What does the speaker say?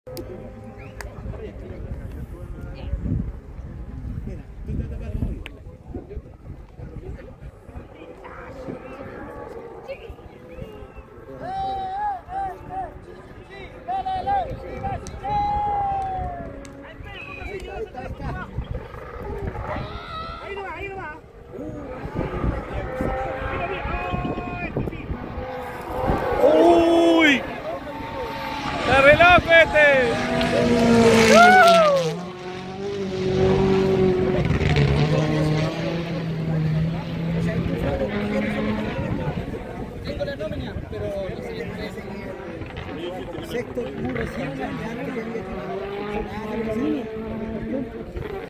¡Uy! ¡La reloj este! Tengo la nómina, pero no sé. Sexto, muy recién, ya no tenía que